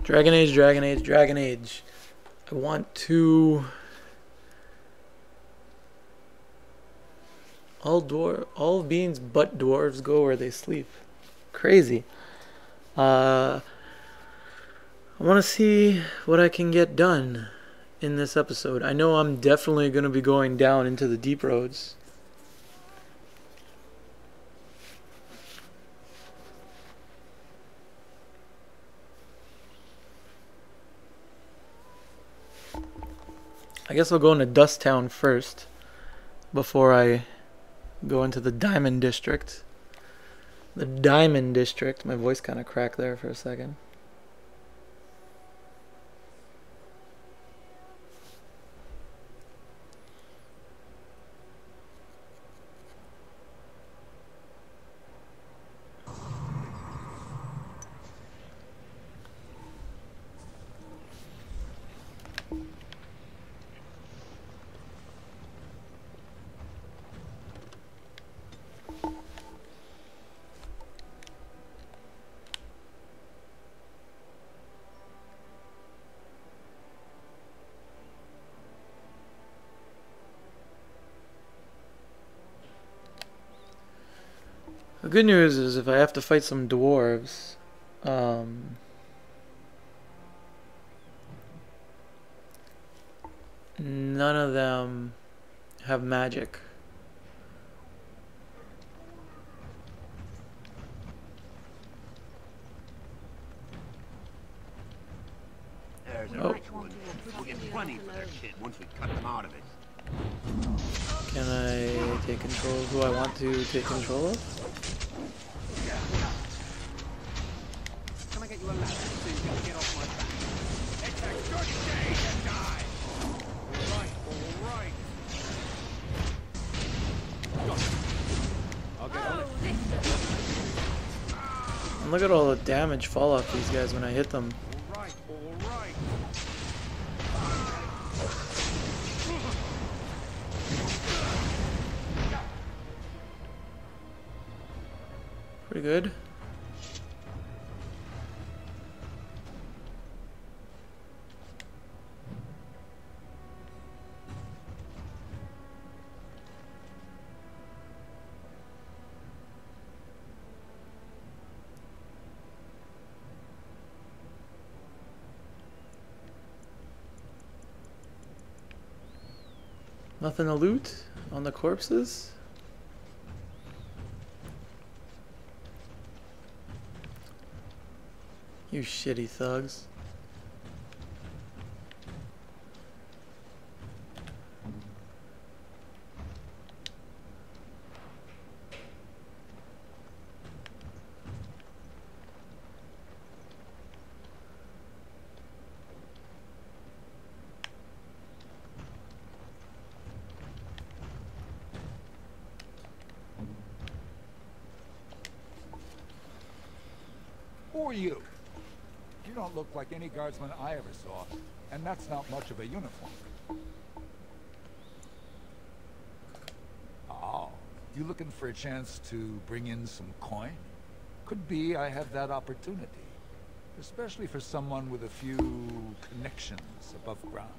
Dragon Age, Dragon Age, Dragon Age. I want to... all beings but dwarves go where they sleep. Crazy. I want to see what I can get done in this episode. I know I'm definitely going to be going down into the deep roads. I guess I'll go into Dust Town first before I go into the Diamond District. The Diamond District. My voice kind of cracked there for a second. The good news is if I have to fight some dwarves, none of them have magic. There's a rich one. We'll get plenty for their shit once we cut them out of it. Can I take control of who I want to take control of? Can I get you a ladder so you can get off my back? It's a good day to die! Alright, alright. I'll get on it. And look at all the damage fall off these guys when I hit them. Alright, alright. Pretty good. Nothing to loot on the corpses? You shitty thugs. Who are you? You don't look like any guardsman I ever saw, and that's not much of a uniform. Oh, you looking for a chance to bring in some coin? Could be I have that opportunity, especially for someone with a few connections above ground.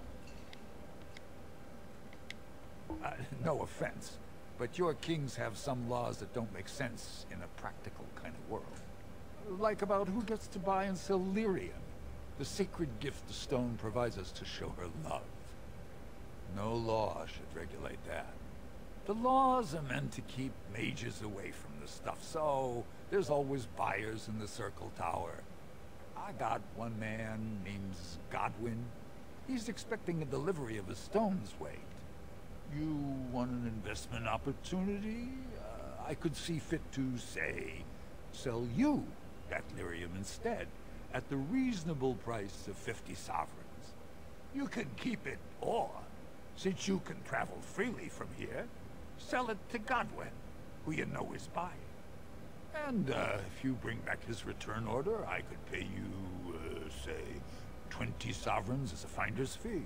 No offense, but your kings have some laws that don't make sense in a practical kind of world. Like about who gets to buy and sell lyrium, the sacred gift the stone provides us to show her love. No law should regulate that. The laws are meant to keep mages away from the stuff, so there's always buyers in the Circle Tower. I got one man named Godwin. He's expecting a delivery of a stone's weight. You want an investment opportunity? I could see fit to, say, sell you that lyrium instead, at the reasonable price of 50 sovereigns. You can keep it, or, since you can travel freely from here, sell it to Godwin, who you know is buying. And if you bring back his return order, I could pay you, say, 20 sovereigns as a finder's fee.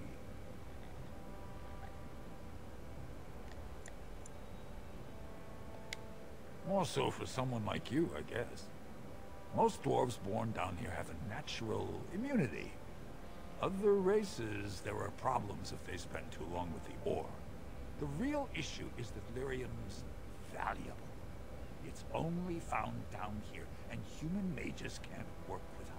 More so for someone like you, I guess. Most dwarves born down here have a natural immunity. Other races, there are problems if they spend too long with the ore. The real issue is that lyrium's valuable. It's only found down here, and human mages can't work without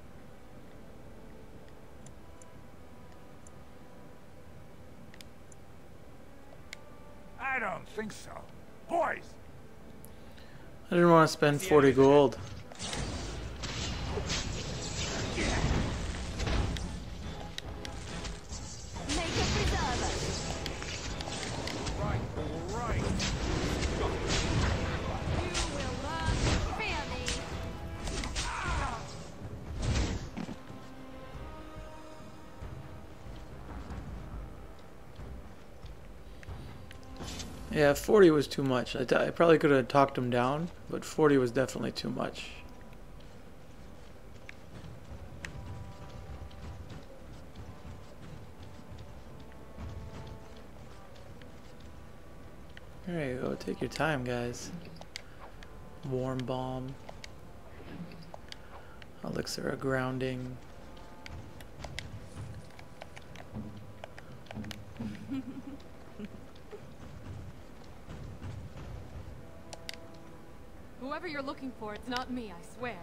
it. I don't think so. Boys! I didn't want to spend 40 gold. Yeah, 40 was too much. I probably could have talked him down, but 40 was definitely too much. There you go. Take your time, guys. Warm bomb. Elixir of grounding. Whoever you're looking for, it's not me, I swear.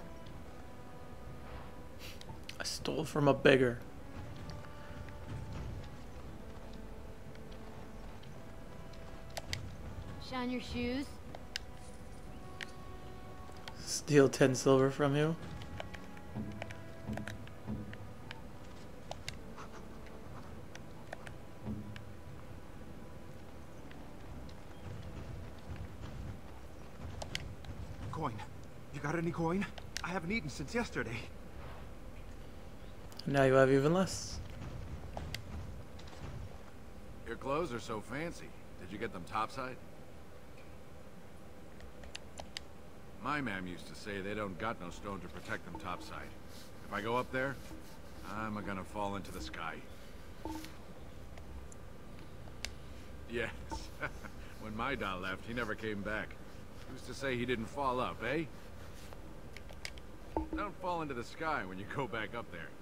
I stole from a beggar. Shine your shoes. Steal 10 silver from you. Coin. You got any coin? I haven't eaten since yesterday. Now you have even less. Your clothes are so fancy. Did you get them topside? My mam used to say they don't got no stone to protect them topside. If I go up there, I'm gonna fall into the sky. Yes. When my da left, he never came back. Who's to say he didn't fall up, eh? Don't fall into the sky when you go back up there.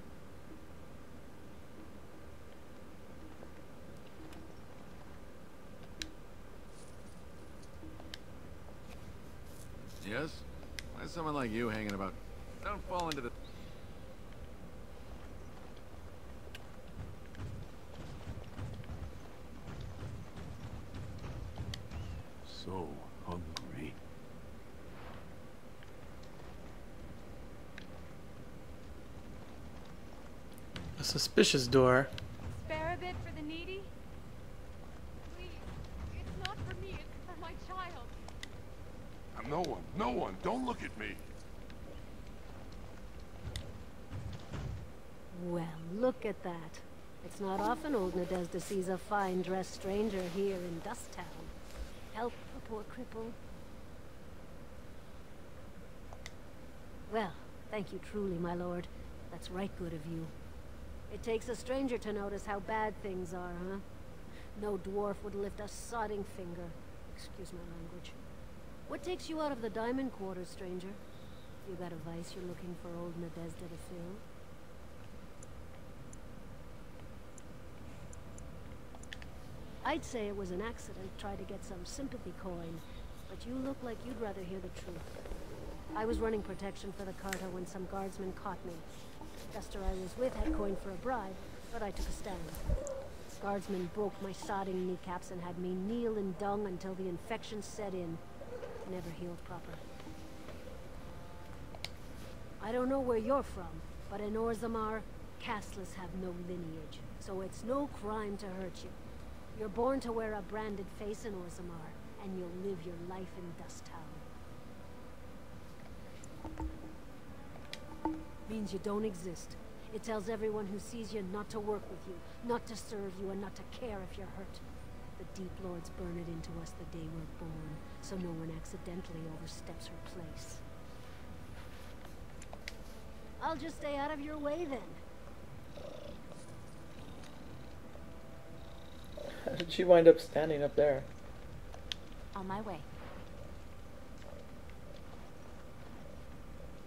Yes? Why's someone like you hanging about? Don't fall into the... So hungry. A suspicious door. Spare a bit for the needy? Please, it's not for me, it's for my child. No one, don't look at me. Well, look at that. It's not often old Nadezhda sees a fine-dressed stranger here in Dust Town. Help a poor cripple. Well, thank you truly, my lord. That's right good of you. It takes a stranger to notice how bad things are, huh? No dwarf would lift a sodding finger. Excuse my language. What takes you out of the diamond quarters, stranger? You got a vice you're looking for old Nadezhda to fill? I'd say it was an accident, try to get some sympathy coin, but you look like you'd rather hear the truth. I was running protection for the Carta when some guardsmen caught me. Jester I was with had coin for a bribe, but I took a stand. Guardsmen broke my sodding kneecaps and had me kneel in dung until the infection set in. Never healed proper. I don't know where you're from, but in Orzammar, casteless have no lineage, so it's no crime to hurt you. You're born to wear a branded face in Orzammar, and you'll live your life in Dust Town. Means you don't exist. It tells everyone who sees you not to work with you, not to serve you, and not to care if you're hurt. The Deep Lords burn it into us the day we're born, so no one accidentally oversteps her place. I'll just stay out of your way then. How did she wind up standing up there? On my way.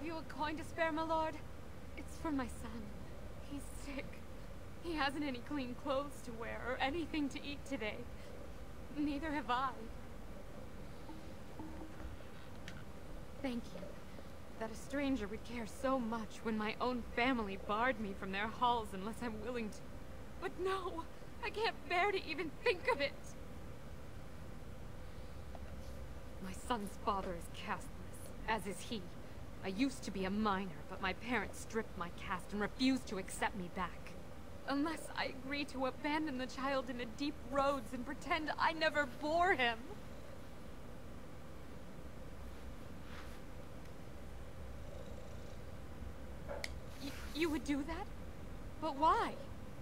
Have you a coin to spare, my lord? It's for my son. He's sick. He hasn't any clean clothes to wear or anything to eat today. Neither have I. Thank you. That a stranger would care so much when my own family barred me from their halls unless I'm willing to. But no! I can't bear to even think of it! My son's father is casteless, as is he. I used to be a minor, but my parents stripped my caste and refused to accept me back. Unless I agree to abandon the child in the deep roads and pretend I never bore him. You would do that? But why?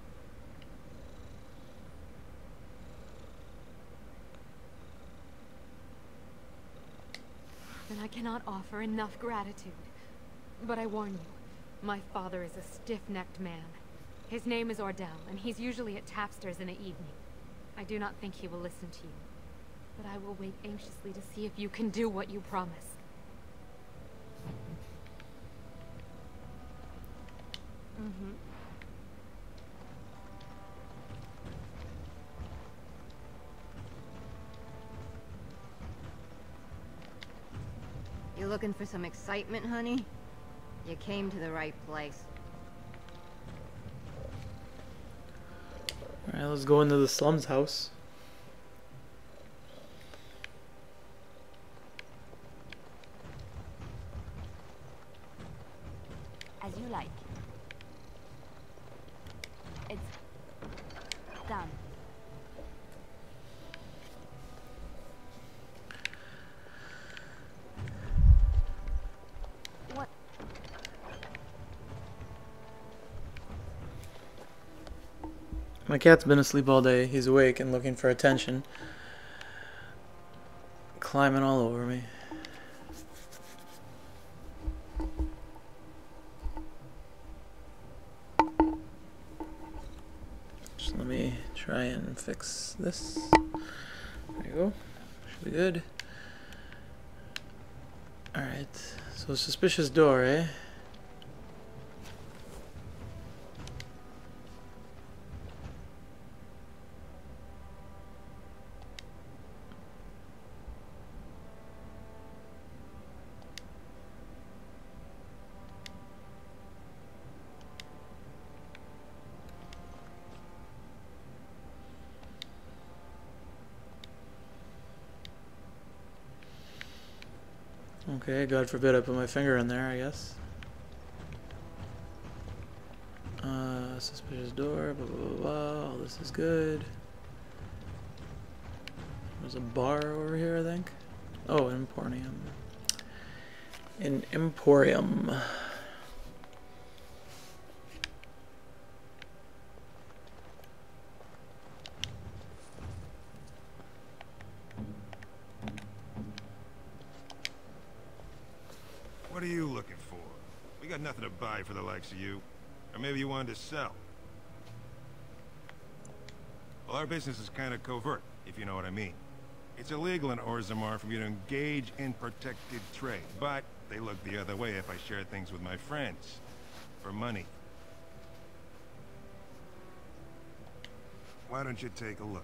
Then I cannot offer enough gratitude. But I warn you, my father is a stiff-necked man. His name is Ordell, and he's usually at tapsters in the evening. I do not think he will listen to you. But I will wait anxiously to see if you can do what you promised. You looking for some excitement, honey? You came to the right place. Alright, let's go into the slums house. As you like. It's done. What? My cat's been asleep all day. He's awake and looking for attention. Climbing all over me. Just let me try and fix this. There you go. Should be good. Alright. So suspicious door, eh? Okay, God forbid I put my finger in there, I guess. Suspicious door, blah, blah, blah, blah. All this is good. There's a bar over here, I think. Oh, an emporium. An emporium. What are you looking for? We got nothing to buy for the likes of you. Or maybe you wanted to sell. Well, our business is kind of covert, if you know what I mean. It's illegal in Orzammar for me to engage in protected trade, but they look the other way if I share things with my friends. For money. Why don't you take a look?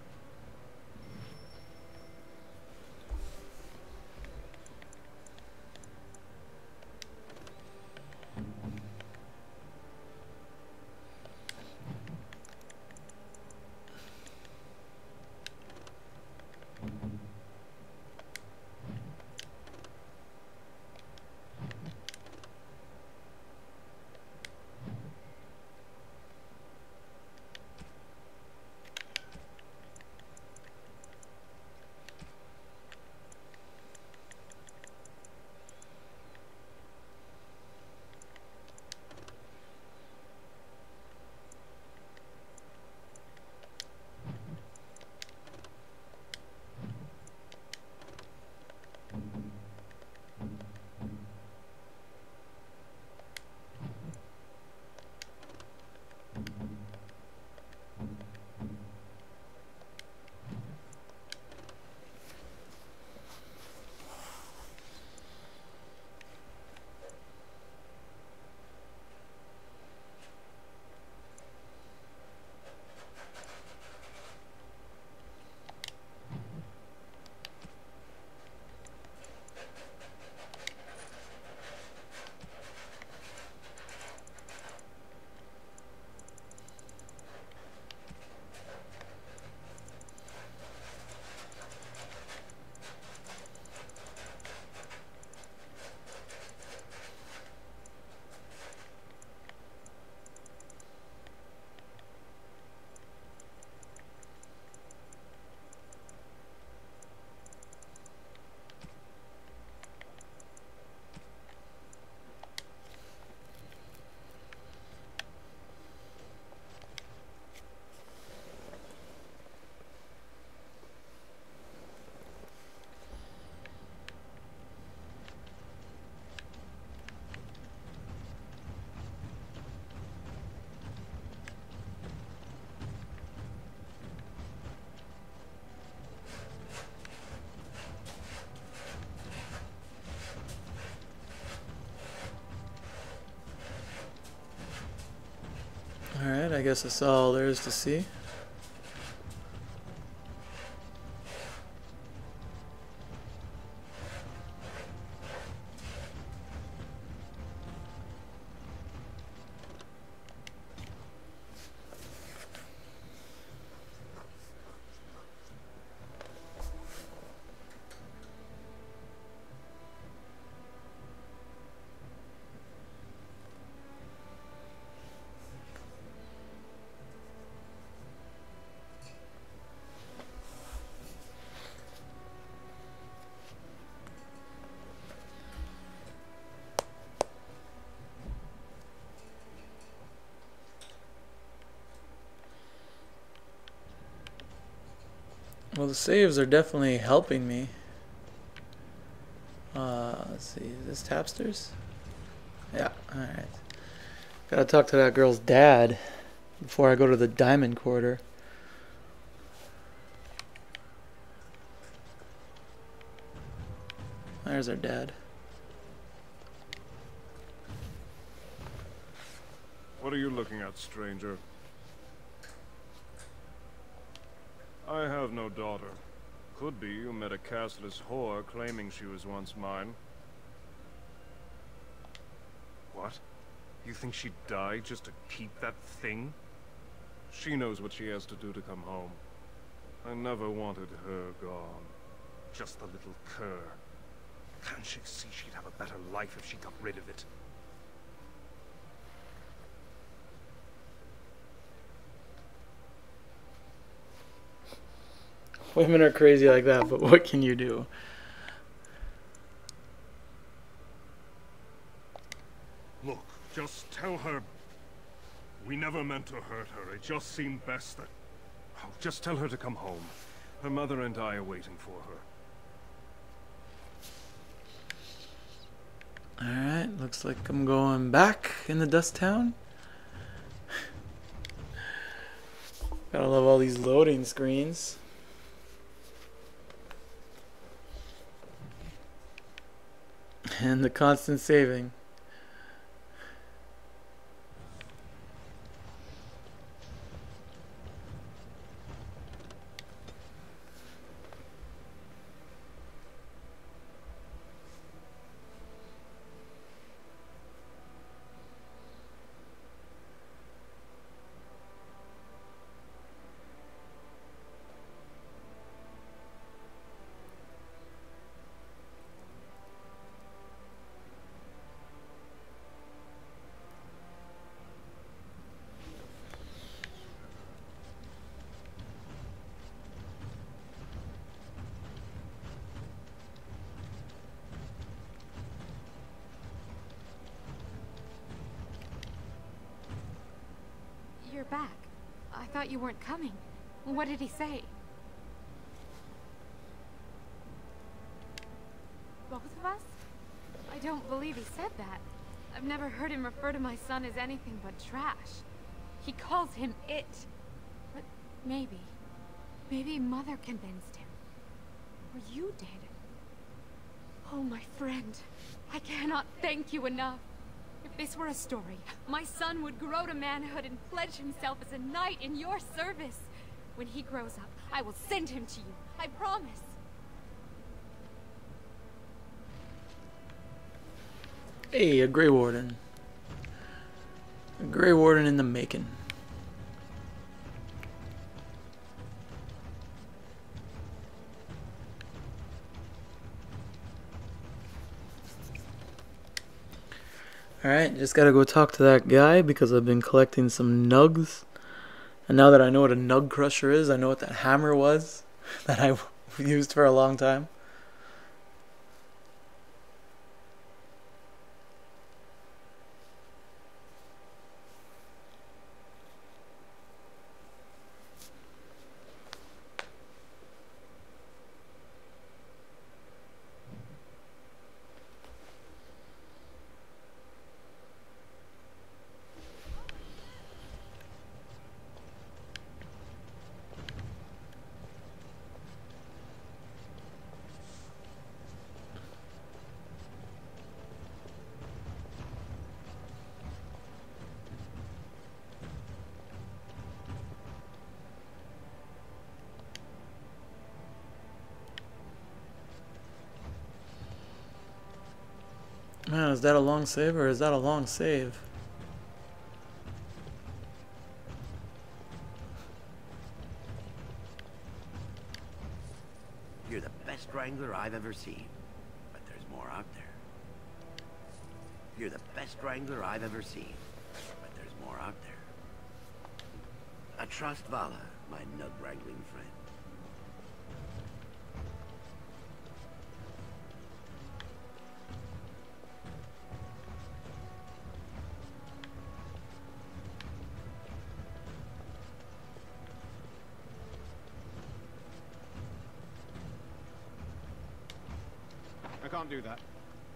I guess that's all there is to see. Well, the saves are definitely helping me. Let's see, is this Tapsters? Yeah, alright. Gotta talk to that girl's dad before I go to the Diamond Quarter. There's our dad. What are you looking at, stranger? I have no daughter. Could be you met a castless whore claiming she was once mine. What? You think she'd die just to keep that thing? She knows what she has to do to come home. I never wanted her gone. Just the little cur. Can't she see she'd have a better life if she got rid of it? Women are crazy like that, but what can you do? Look, just tell her we never meant to hurt her. It just seemed best that... Oh, just tell her to come home. Her mother and I are waiting for her. Alright, looks like I'm going back in the Dust Town. Gotta love all these loading screens. And the constant saving. You're back. I thought you weren't coming. What did he say? Both of us? I don't believe he said that. I've never heard him refer to my son as anything but trash. He calls him it. But maybe Mother convinced him. Or you did. Oh, my friend. I cannot thank you enough. If this were a story, my son would grow to manhood and pledge himself as a knight in your service. When he grows up, I will send him to you. I promise. Hey, a Grey Warden. A Grey Warden in the making. Alright, just gotta go talk to that guy because I've been collecting some nugs. And now that I know what a nug crusher is, I know what that hammer was that I used for a long time. Man, is that a long save or is that a long save? You're the best wrangler I've ever seen, but there's more out there. You're the best wrangler I've ever seen, but there's more out there. I trust Vala, my nug wrangling friend. I can't do that.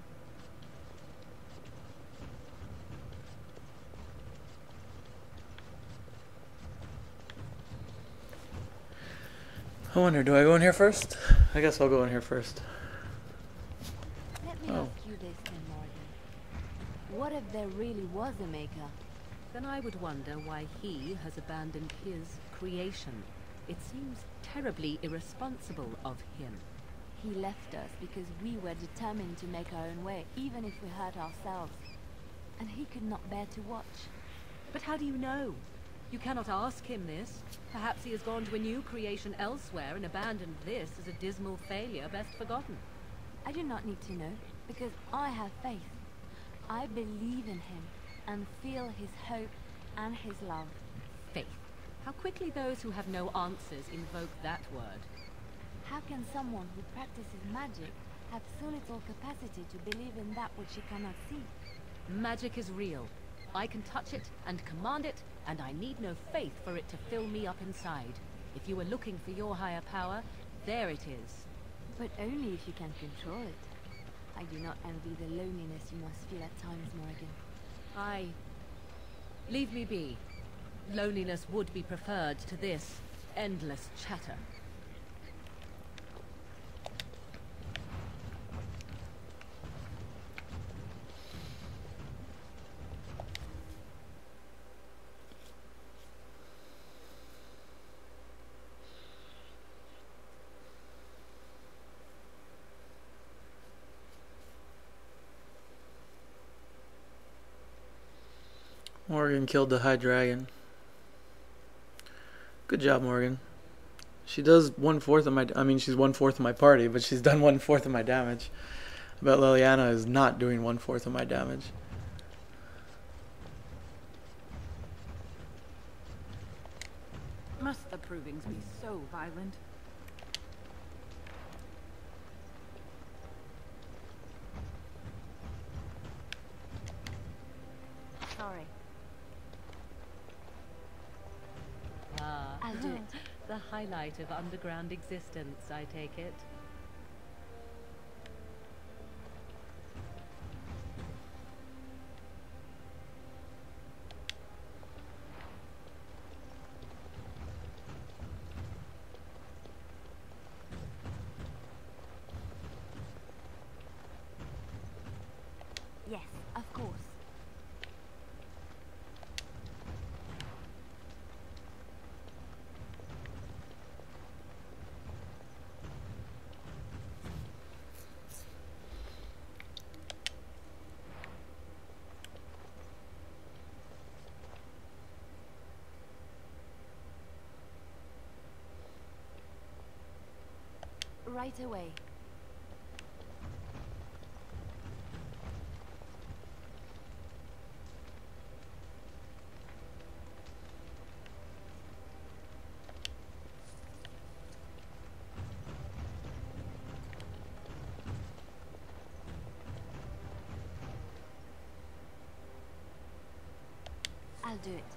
I wonder, do I go in here first? I guess I'll go in here first. Let me ask you this then, Morgan. What if there really was a maker? Then I would wonder why he has abandoned his creation. It seems terribly irresponsible of him. He left us because we were determined to make our own way, even if we hurt ourselves. And he could not bear to watch. But how do you know? You cannot ask him this. Perhaps he has gone to a new creation elsewhere and abandoned this as a dismal failure best forgotten. I do not need to know, because I have faith. I believe in him, and feel his hope and his love. Faith. How quickly those who have no answers invoke that word. How can someone who practices magic have so little capacity to believe in that which he cannot see? Magic is real. I can touch it and command it, and I need no faith for it to fill me up inside. If you were looking for your higher power, there it is. But only if you can control it. I do not envy the loneliness you must feel at times, Morgan. Leave me be. Loneliness would be preferred to this endless chatter. Morgan killed the high dragon. Good job, Morgan. She does 1/4 of my... I mean, she's 1/4 of my party, but she's done 1/4 of my damage. I bet Liliana is not doing 1/4 of my damage. Must the provings be so violent? Sorry. I'll do it. The highlight of underground existence, I take it. Yes, of course. Right away. I'll do it.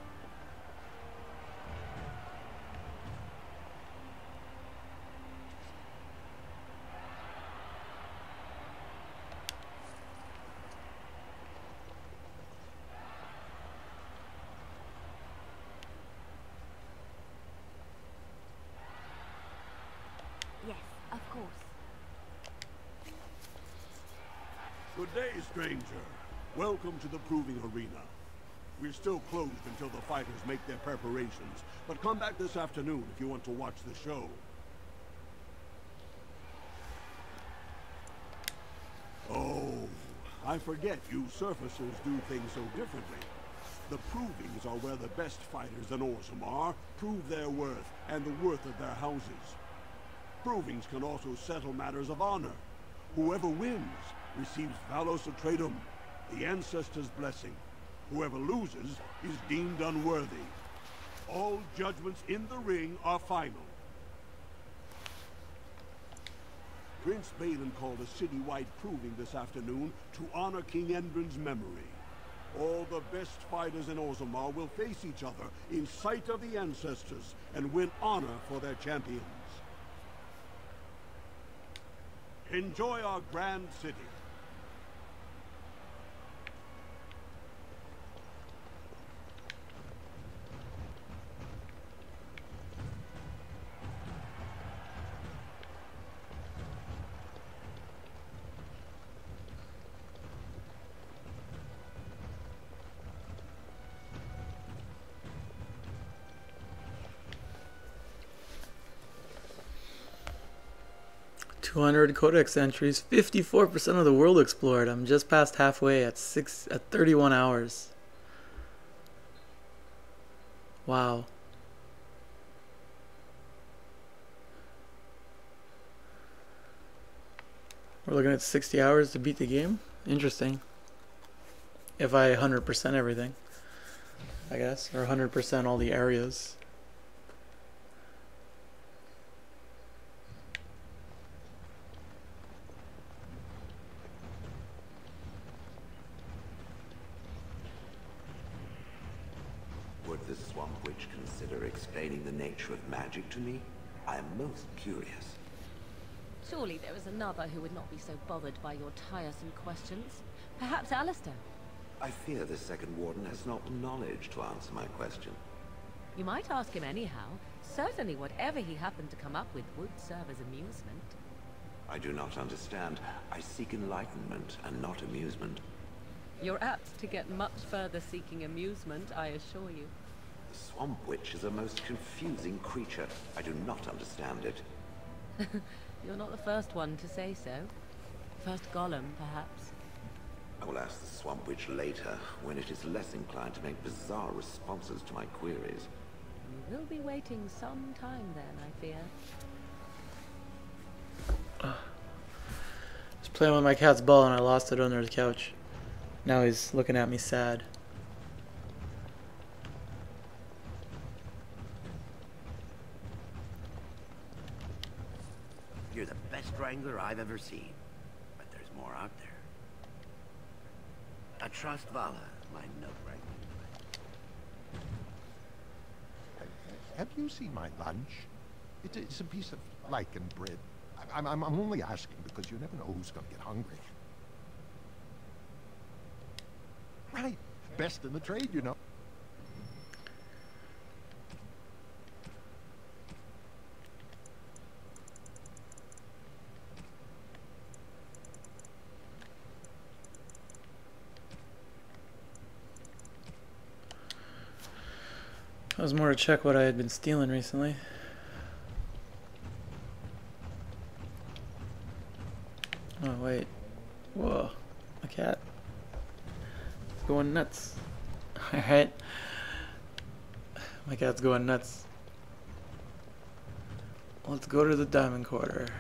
Yes, of course. Good day, stranger. Welcome to the proving arena. We're still closed until the fighters make their preparations, but come back this afternoon if you want to watch the show. Oh, I forget you surfacers do things so differently. The provings are where the best fighters in Orzammar prove their worth and the worth of their houses. Provings can also settle matters of honor. Whoever wins receives Valos Atreidum, the ancestors' blessing. Whoever loses is deemed unworthy. All judgments in the ring are final. Prince Balin called a citywide proving this afternoon to honor King Endrin's memory. All the best fighters in Orzammar will face each other in sight of the ancestors and win honor for their champions. Enjoy our grand city. $200 codex entries, 54% of the world explored. I'm just past halfway at 31 hours. Wow. We're looking at 60 hours to beat the game. Interesting. If I 100% everything, I guess, or 100% all the areas. Would the Swamp Witch consider explaining the nature of magic to me? I am most curious. Surely there is another who would not be so bothered by your tiresome questions. Perhaps Alistair. I fear the second warden has not knowledge to answer my question. You might ask him anyhow. Certainly whatever he happened to come up with would serve as amusement. I do not understand. I seek enlightenment and not amusement. You're apt to get much further seeking amusement, I assure you. The Swamp Witch is a most confusing creature. I do not understand it. You're not the first one to say so. First Gollum, perhaps. I will ask the Swamp Witch later, when it is less inclined to make bizarre responses to my queries. You will be waiting some time then, I fear. Just playing with my cat's ball and I lost it under the couch. Now he's looking at me sad. You're the best wrangler I've ever seen, but there's more out there. I trust Vala, my note wrangling. Have you seen my lunch? It's a piece of lichen bread. I'm only asking because you never know who's going to get hungry. Right. Best in the trade, you know. That was more to check what I had been stealing recently. Oh, wait. Whoa. A cat. It's going nuts. Alright. My cat's going nuts. Let's go to the diamond quarter.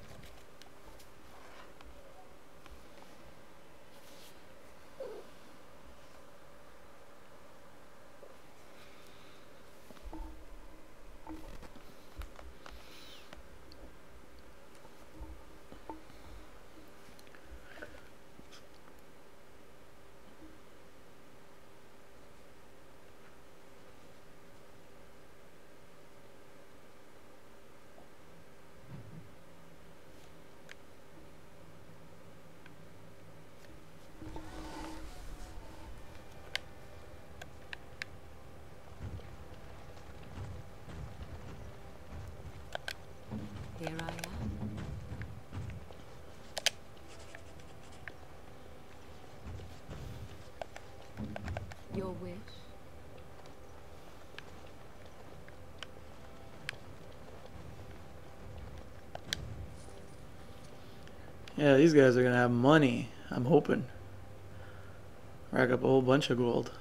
Here I am. Your wish? Yeah, these guys are gonna have money. I'm hoping. Rack up a whole bunch of gold.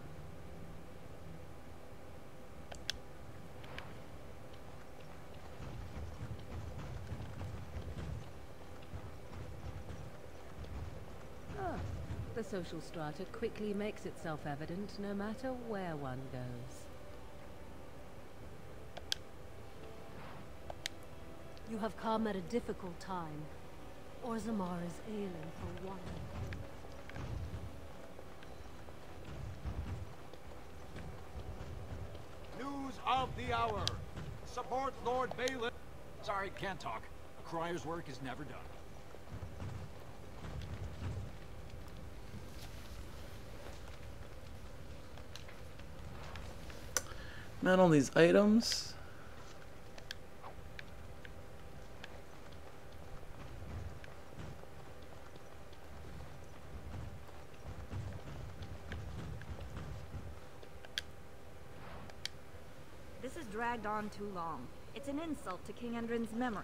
Ah, the social strata quickly makes itself evident no matter where one goes. You have come at a difficult time. Orzammar is ailing for one. News of the hour. Support Lord Balin. Sorry, can't talk. A crier's work is never done. Not all these items. This has dragged on too long. It's an insult to King Endrin's memory.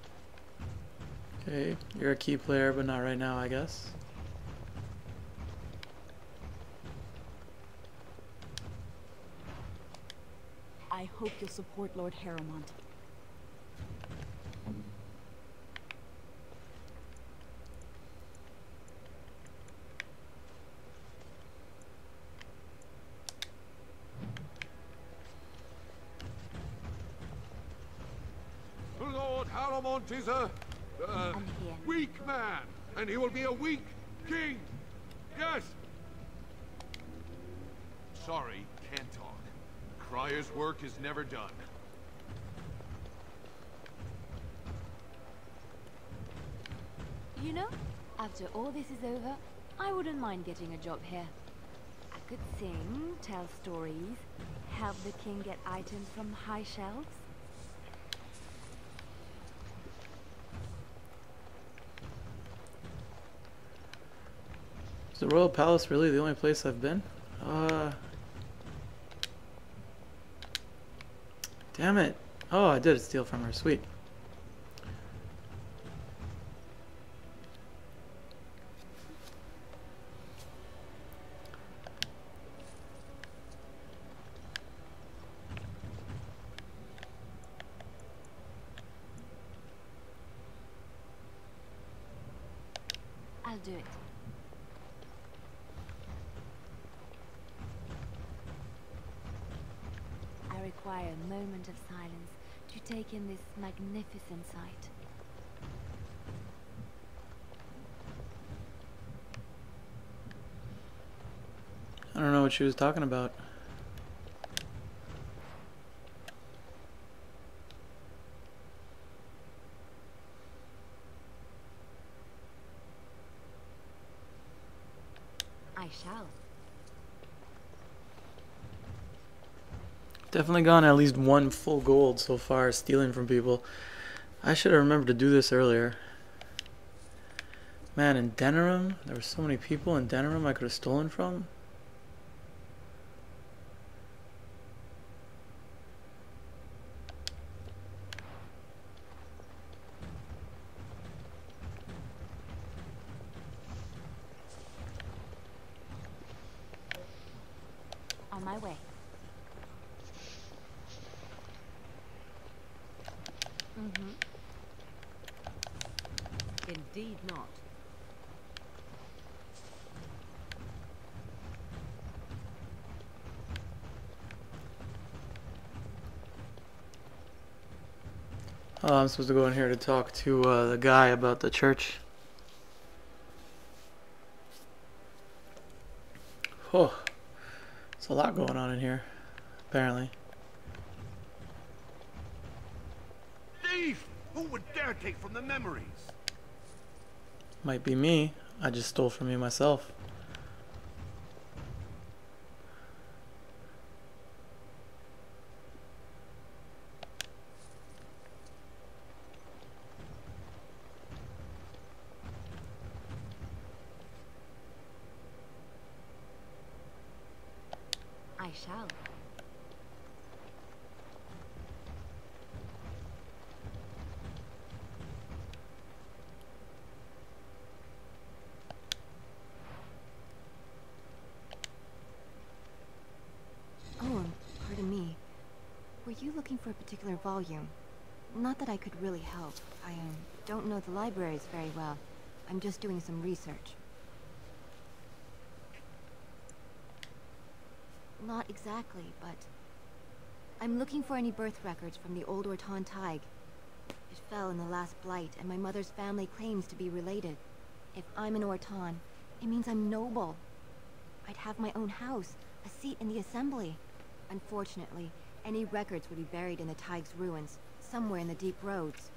Okay, you're a key player, but not right now, I guess. I hope you'll support Lord Harrowmont. Lord Harrowmont is a weak man, and he will be a weak king. Yes. Sorry, can't talk. Crier's work is never done. You know, after all this is over, I wouldn't mind getting a job here. I could sing, tell stories, help the king get items from high shelves. Is the Royal Palace really the only place I've been? Damn it. Oh, I did steal from her. Sweet. I'll do it. I require a moment of silence to take in this magnificent sight. I don't know what she was talking about. I shall. Definitely gone at least one full gold so far stealing from people. I should have remembered to do this earlier. Man, in Denerim, there were so many people in Denerim I could have stolen from. On my way. Indeed not. Oh, I'm supposed to go in here to talk to the guy about the church. Oh, there's a lot going on in here, apparently. Thief! Who would dare take from the memories? Might be me. I just stole from you myself. I shall. for a particular volume. Not that I could really help. I don't know the libraries very well. I'm just doing some research. Not exactly, but I'm looking for any birth records from the old Orton Tig. It fell in the last blight, and my mother's family claims to be related. If I'm an Orton, it means I'm noble. I'd have my own house, a seat in the assembly. Unfortunately, any records would be buried in the Tig's ruins, somewhere in the deep roads.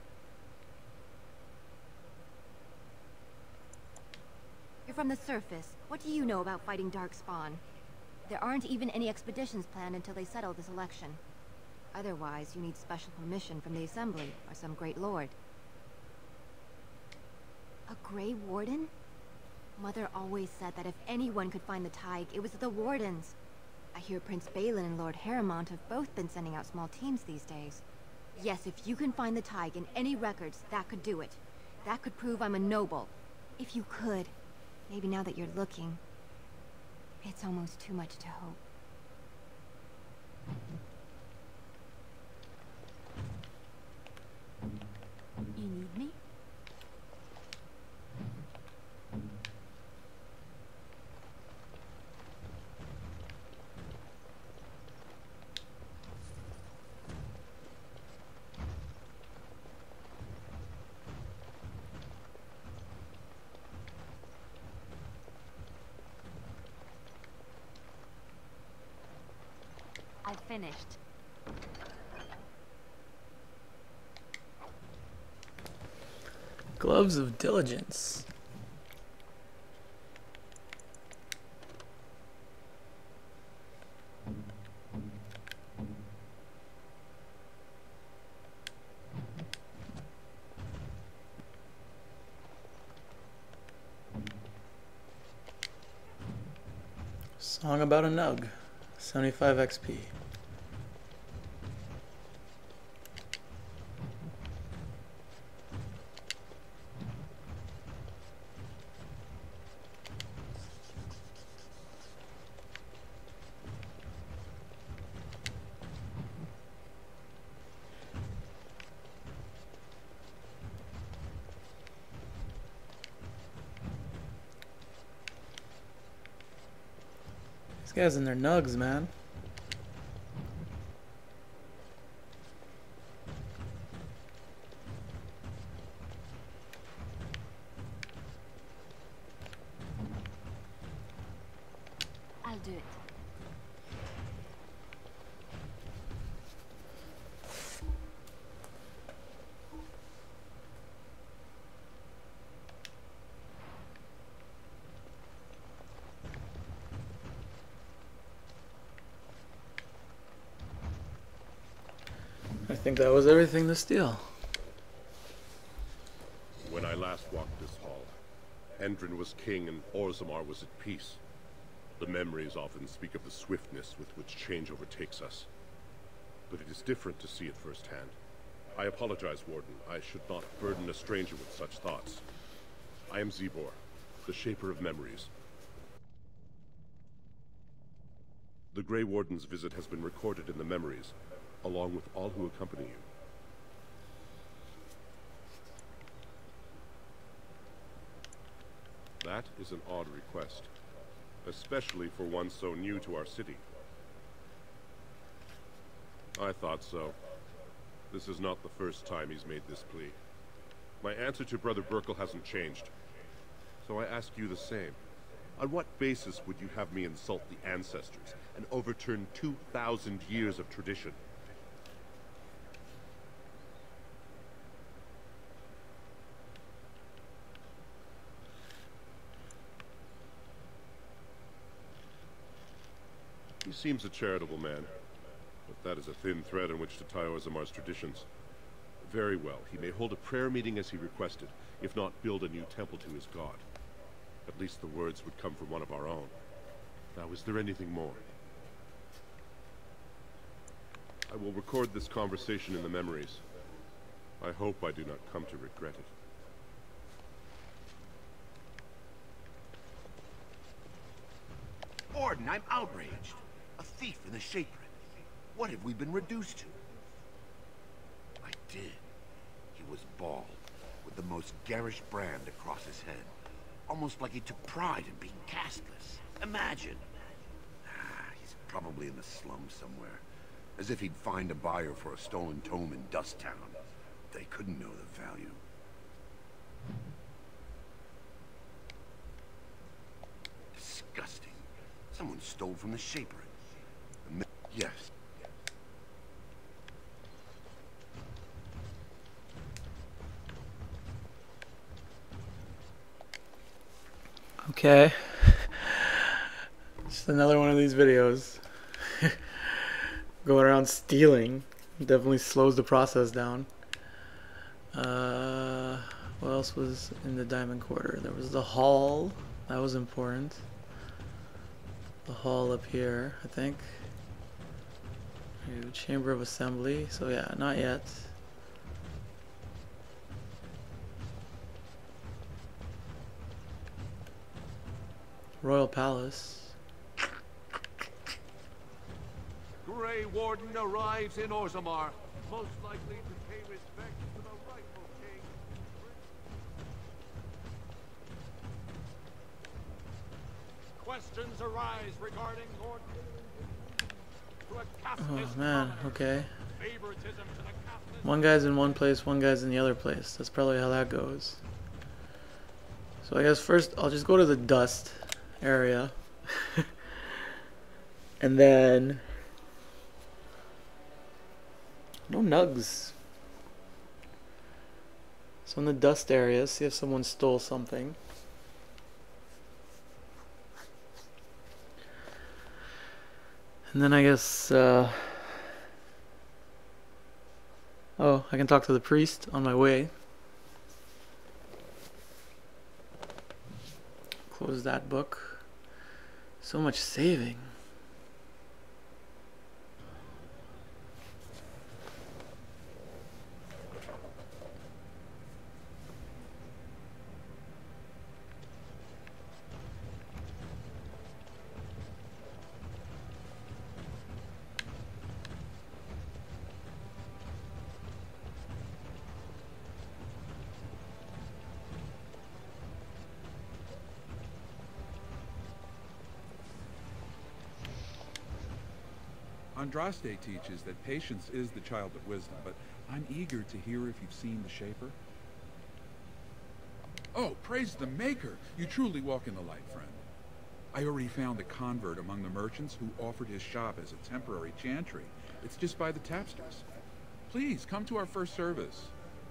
You're from the surface. What do you know about fighting Darkspawn? There aren't even any expeditions planned until they settle this election. Otherwise, you need special permission from the Assembly or some great lord. A Grey Warden? Mother always said that if anyone could find the Tig, it was the Wardens. I hear Prince Balin and Lord Harrimont have both been sending out small teams these days. Yes, if you can find the Tig in any records, that could do it. That could prove I'm a noble. If you could. Maybe now that you're looking, it's almost too much to hope. You need me? I finished. Gloves of Diligence. Song about a nug. 75 XP. These guys in their nugs, man. I'll do it. I think that was everything to steal. When I last walked this hall, Endrin was king and Orzammar was at peace. The memories often speak of the swiftness with which change overtakes us. But it is different to see it firsthand. I apologize, Warden. I should not burden a stranger with such thoughts. I am Zebor, the Shaper of Memories. The Grey Warden's visit has been recorded in the memories, along with all who accompany you. That is an odd request, especially for one so new to our city. I thought so. This is not the first time he's made this plea. My answer to Brother Burkle hasn't changed, so I ask you the same. On what basis would you have me insult the ancestors and overturn 2,000 years of tradition? He seems a charitable man, but that is a thin thread on which to tie Orzammar's traditions. Very well, he may hold a prayer meeting as he requested, if not build a new temple to his god. At least the words would come from one of our own. Now, is there anything more? I will record this conversation in the memories. I hope I do not come to regret it. Orden, I'm outraged. A thief and a shaper. What have we been reduced to? most garish brand across his head. Almost like he took pride in being castless. Imagine. He's probably in the slums somewhere. As if he'd find a buyer for a stolen tome in Dust Town. They couldn't know the value. Disgusting. Someone stole from the Shaper. Yes. Okay. Just another one of these videos. Going around stealing definitely slows the process down. What else was in the Diamond Quarter? There was the hall. That was important. The hall up here, I think. Chamber of Assembly. So yeah, not yet. Royal Palace. Grey Warden arrives in Orzammar, most likely to pay respect to the rightful king. Questions arise regarding Lord Oh man, okay. One guy's in one place, one guy's in the other place. That's probably how that goes. So I guess first I'll just go to the dust area. And then no nugs. So in the dust area, see if someone stole something. And then I guess, oh, I can talk to the priest on my way. Close that book. So much saving. Andraste teaches that patience is the child of wisdom, but I'm eager to hear if you've seen the Shaper. Oh, praise the Maker! You truly walk in the light, friend. I already found a convert among the merchants who offered his shop as a temporary chantry. It's just by the tapsters. Please, come to our first service.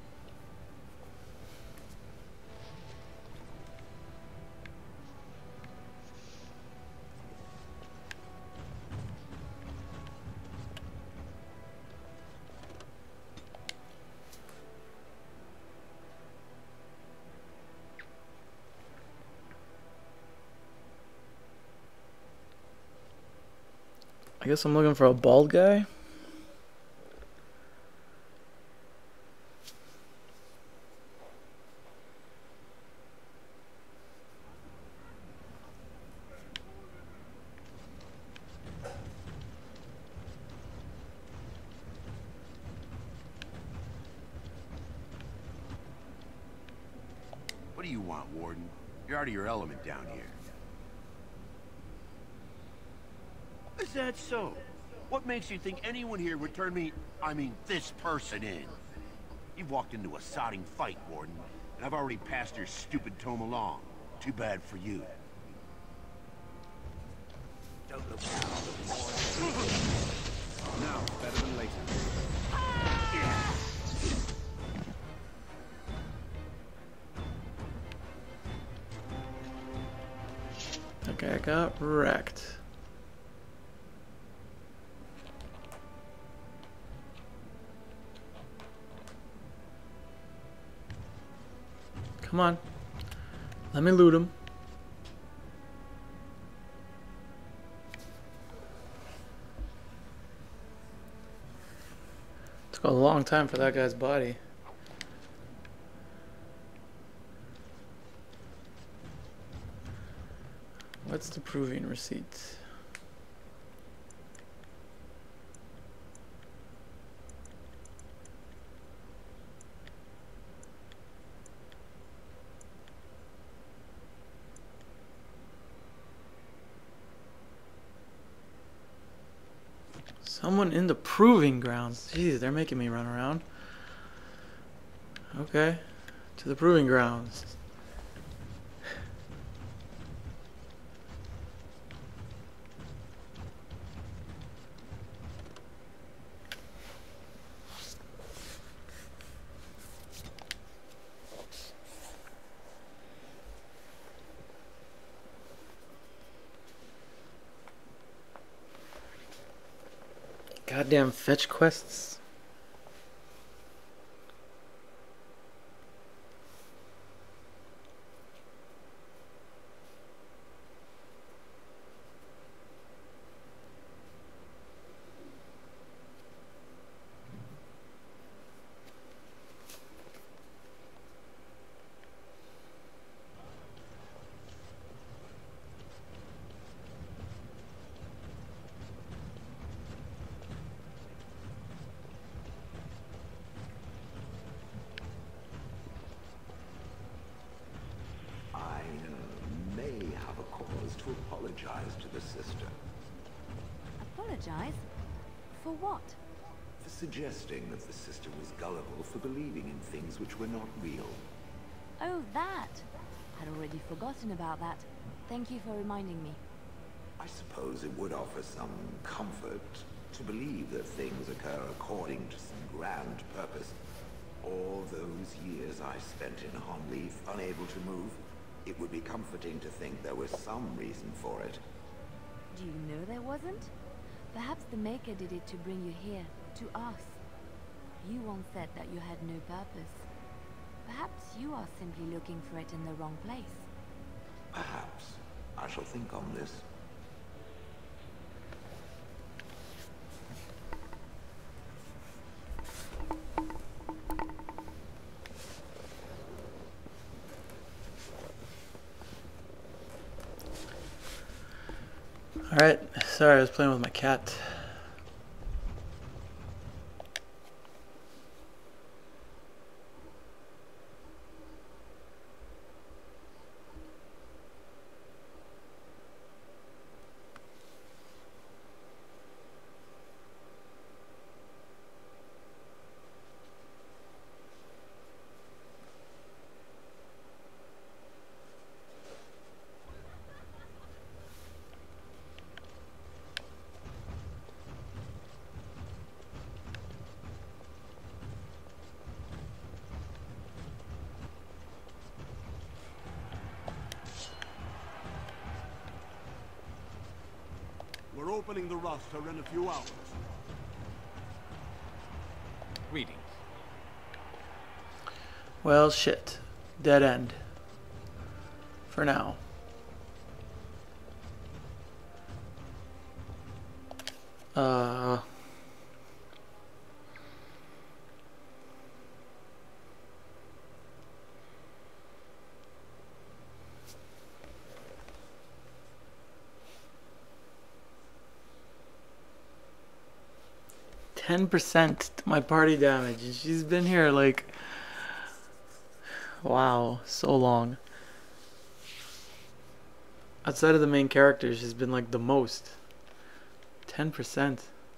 I guess I'm looking for a bald guy. What do you want, Warden? You're out of your element down here. Is that so? What makes you think anyone here would turn me, I mean this person in? You've walked into a sodding fight, Warden, and I've already passed your stupid tome along. Too bad for you. Don't look now, better than later. Okay, I got wrecked. Come on. Let me loot him. Took a long time for that guy's body. What's the proving receipt? Someone in the proving grounds. Jeez, they're making me run around. Okay. To the proving grounds. Goddamn fetch quests. To apologize to the sister. Apologize? For what? For suggesting that the sister was gullible for believing in things which were not real. Oh, that! I'd already forgotten about that. Thank you for reminding me. I suppose it would offer some comfort to believe that things occur according to some grand purpose. All those years I spent in Honleaf, unable to move, it would be comforting to think there was some reason for it. Do you know there wasn't? Perhaps the Maker did it to bring you here, to us. You once said that you had no purpose. Perhaps you are simply looking for it in the wrong place. Perhaps. I shall think on this. Alright, sorry, I was playing with my cat. We're opening the roster in a few hours. Reading. Well, shit. Dead end. For now. %10 to my party damage, and she's been here like, wow, so long. Outside of the main character, she's been like the most. 10%.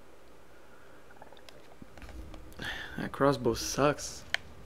That crossbow sucks.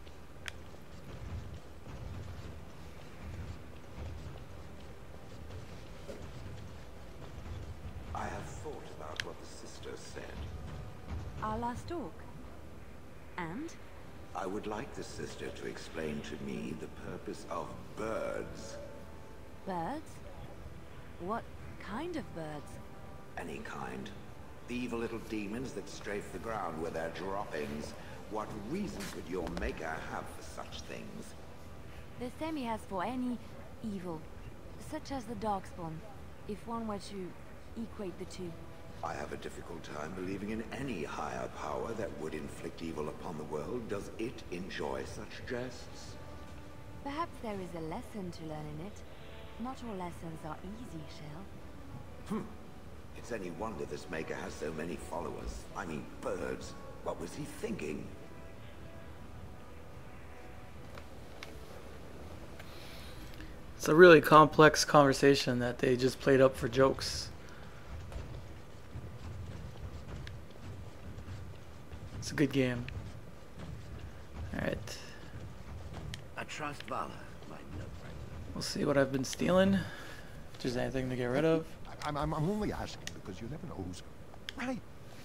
I have thought about what the sister said. Our last talk. And? I would like the sister to explain to me the purpose of birds. Birds? What kind of birds? Any kind. The evil little demons that strafe the ground with their droppings. What reason could your maker have for such things? The same he has for any evil, such as the Darkspawn, if one were to equate the two. I have a difficult time believing in any higher power that would inflict evil upon the world. Does it enjoy such jests? Perhaps there is a lesson to learn in it. Not all lessons are easy, Shell. It's any wonder this maker has so many followers. I mean, birds. What was he thinking? It's a really complex conversation that they just played up for jokes. good game. Alright. I trust Vala, my love friend. We'll see what I've been stealing. If there's anything to get rid of. I'm only asking because you never know who's... Right.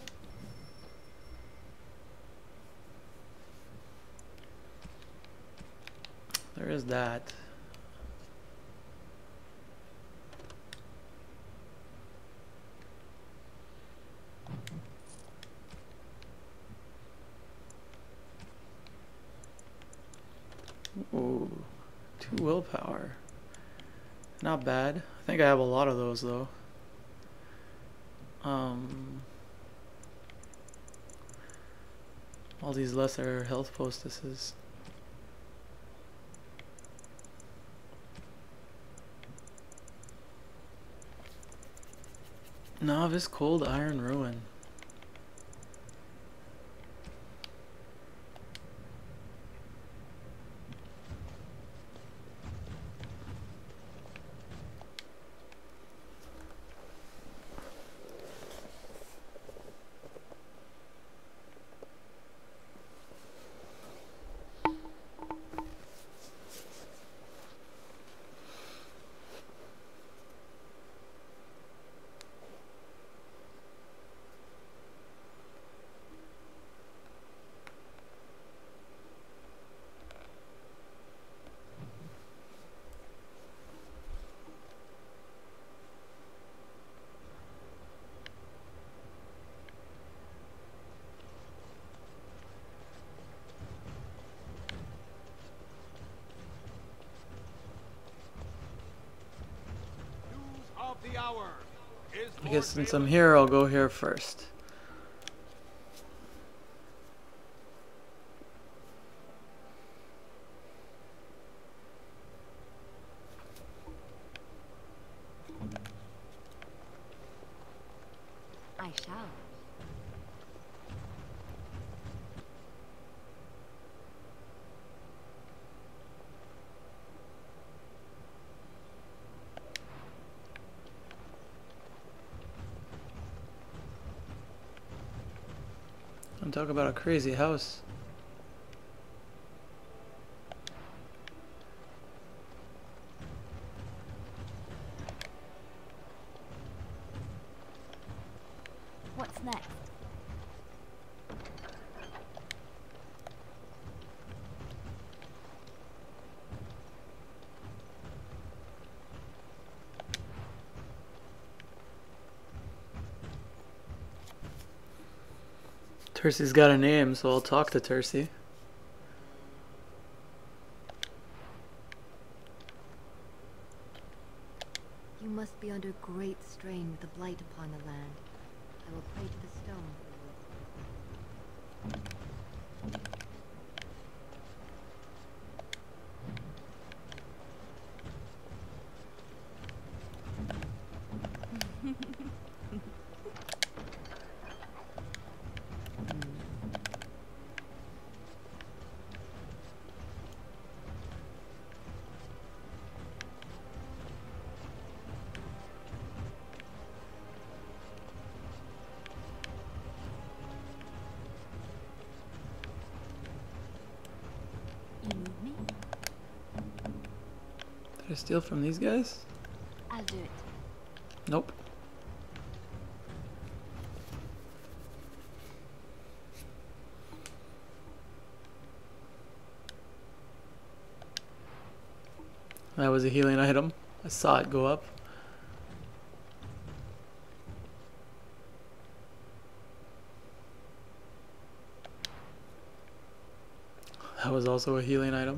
There is that. Ooh, 2 willpower. Not bad. I think I have a lot of those though. All these lesser health postesses. Novice Cold Iron Ruin. The hour is I guess since I'm here, I'll go here first. I shall. I'm talking about a crazy house. What's next? Tercy's got a name, so I'll talk to Tercy. You must be under great strain with the blight upon the land. I will pray to the stone. Did I steal from these guys? I'll do it. Nope. That was a healing item. I saw it go up. That was also a healing item.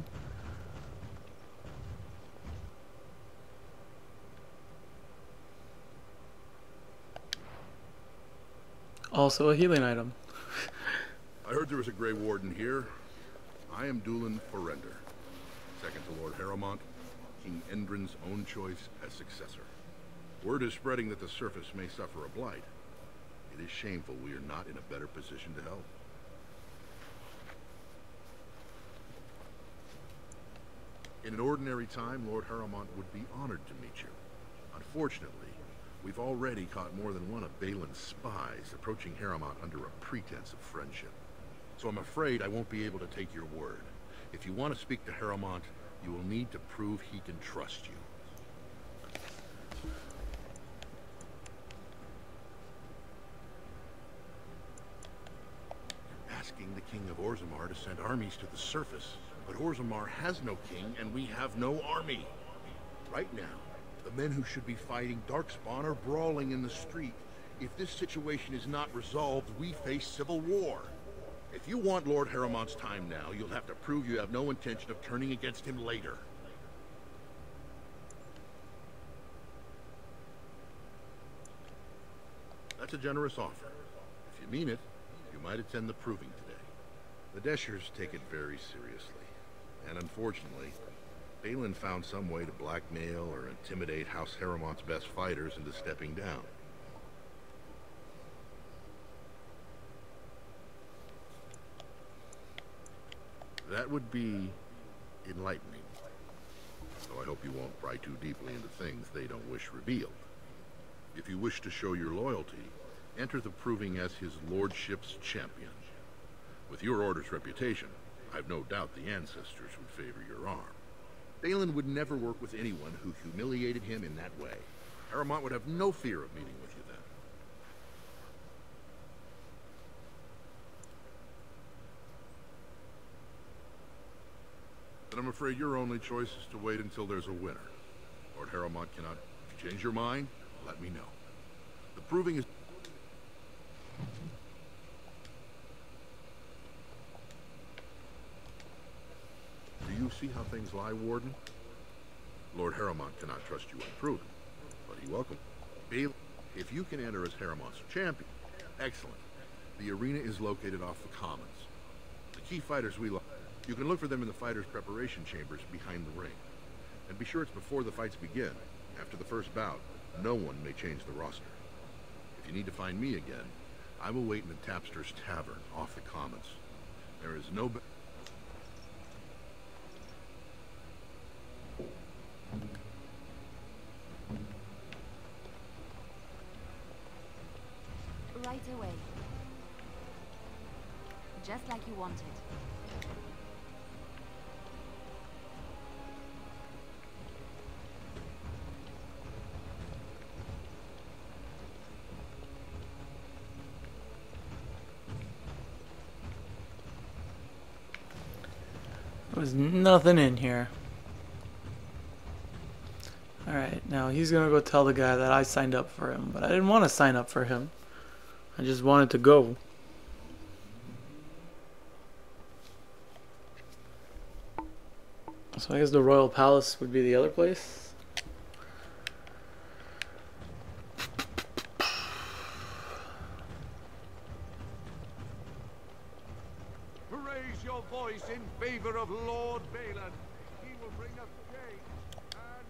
Also a healing item. I heard there was a Grey Warden here. I am Dulin Ferelden, second to Lord Harrowmont, King Endrin's own choice as successor. Word is spreading that the surface may suffer a blight. It is shameful we are not in a better position to help. In an ordinary time, Lord Harrowmont would be honored to meet you. Unfortunately, we've already caught more than one of Balin's spies approaching Harrowmont under a pretense of friendship. so I'm afraid I won't be able to take your word. If you want to speak to Heremont, you will need to prove he can trust you. You're asking the King of Orzammar to send armies to the surface, but Orzammar has no king and we have no army. Right now, the men who should be fighting Darkspawn are brawling in the street. If this situation is not resolved, we face civil war. If you want Lord Heremont's time now, you'll have to prove you have no intention of turning against him later. That's a generous offer. If you mean it, you might attend the proving today. The Deshers take it very seriously. And unfortunately, Balin found some way to blackmail or intimidate House Heremont's best fighters into stepping down. That would be enlightening. So I hope you won't pry too deeply into things they don't wish revealed. If you wish to show your loyalty, enter the proving as his lordship's champion. With your order's reputation, I've no doubt the ancestors would favor your arm. Balin would never work with anyone who humiliated him in that way. Heremont would have no fear of meeting with you then. But I'm afraid your only choice is to wait until there's a winner. Lord Heremont cannot... If you change your mind, let me know. The proving is... Do you see how things lie, Warden? Lord Heremont cannot trust you unproven, but he welcomes you. If you can enter as Heremont's champion, excellent. The arena is located off the commons. The key fighters we you can look for them in the fighters' preparation chambers behind the ring. And be sure it's before the fights begin. After the first bout, no one may change the roster. If you need to find me again, I will wait in the Tapster's Tavern off the commons. There is no... Right away. Just like you wanted. There's nothing in here. Alright, now he's gonna go tell the guy that I signed up for him, but I didn't want to sign up for him. I just wanted to go. So I guess the Royal Palace would be the other place. Raise your voice in favor of Lord Balin. He will bring us change and...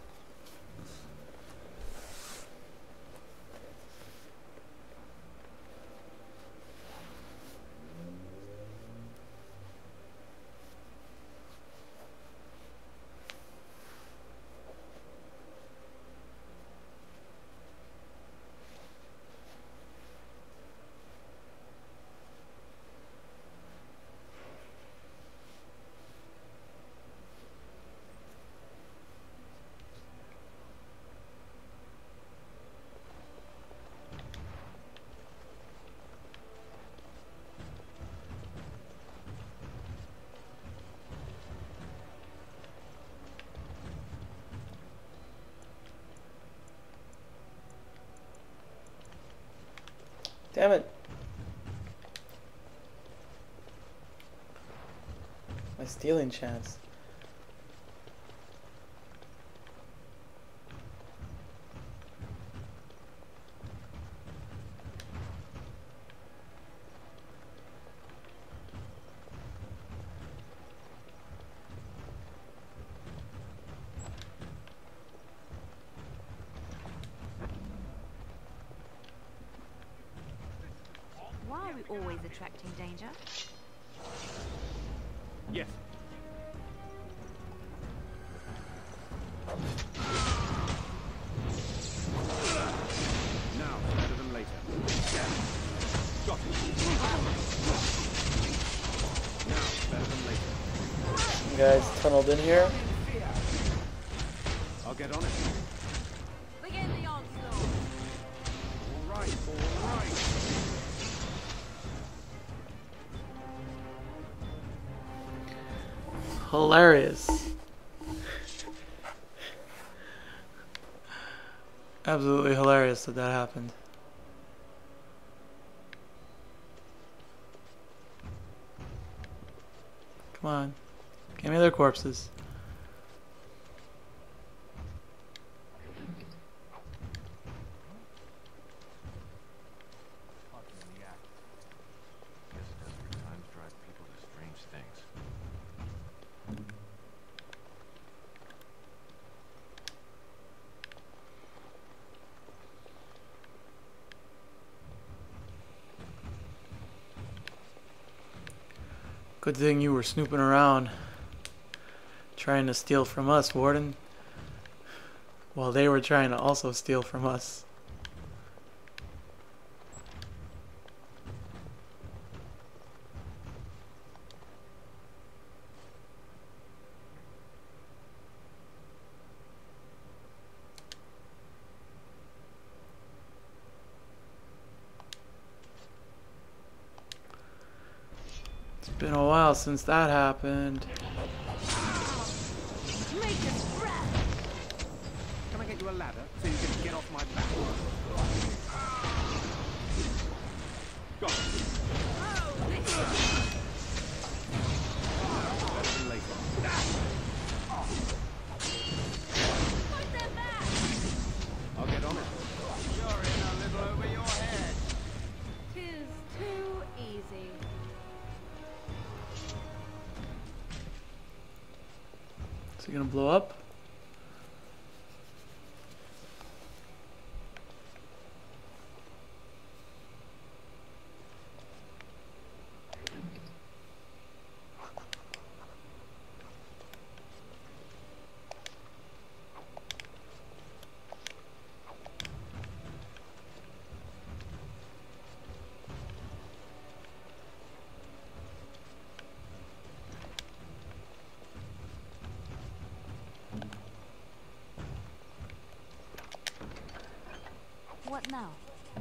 Damn it. My stealing chance. Why are we always attracting danger? Yes. Now, better than later. Got it. guys tunneled in here. I'll get on it. Begin the onslaught. All right, all right. Hilarious. Absolutely hilarious that that happened. Come on. Give me their corpses. Good thing you were snooping around trying to steal from us, Warden, while they were trying to also steal from us. It's been a while since that happened. Can I get you a ladder so you can get off my back? Go. Better than later. I'll get on it. You're in a little over your head. 'Tis too easy. Is he gonna blow up? What now?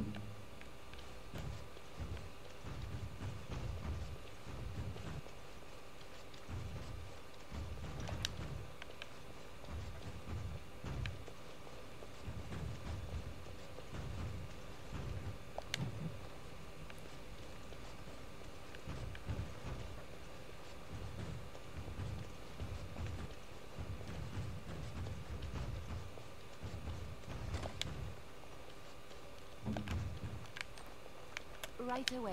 Right away.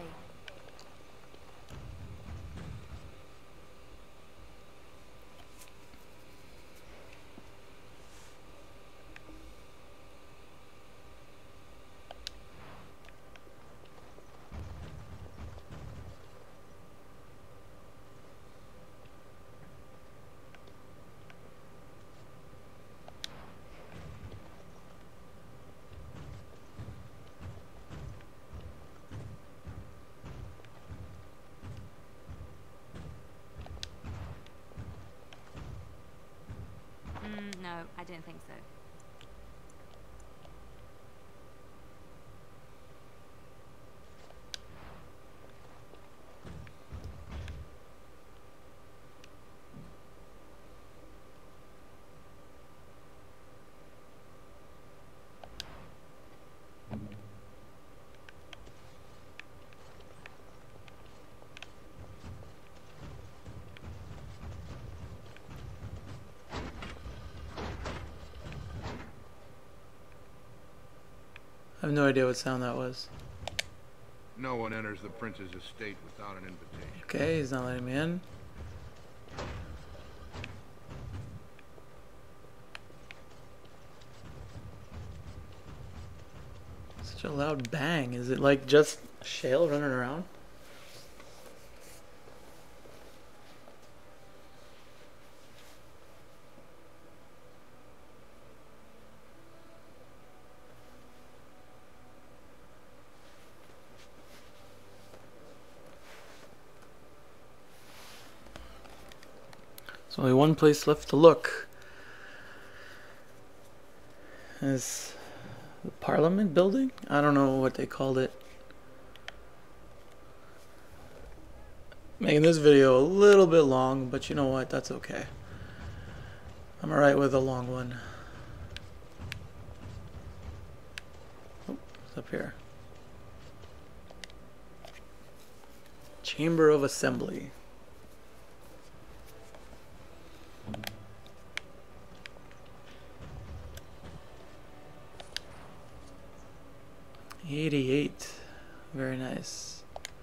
No, I don't think so. I have no idea what sound that was. No one enters the prince's estate without an invitation. Okay, he's not letting me in. Such a loud bang. Is it like just shale running around? There's only one place left to look. Is the Parliament building? I don't know what they called it. Making this video a little bit long, but you know what? That's okay. I'm alright with a long one. Oh, it's up here. Chamber of Assembly. '88. Very nice.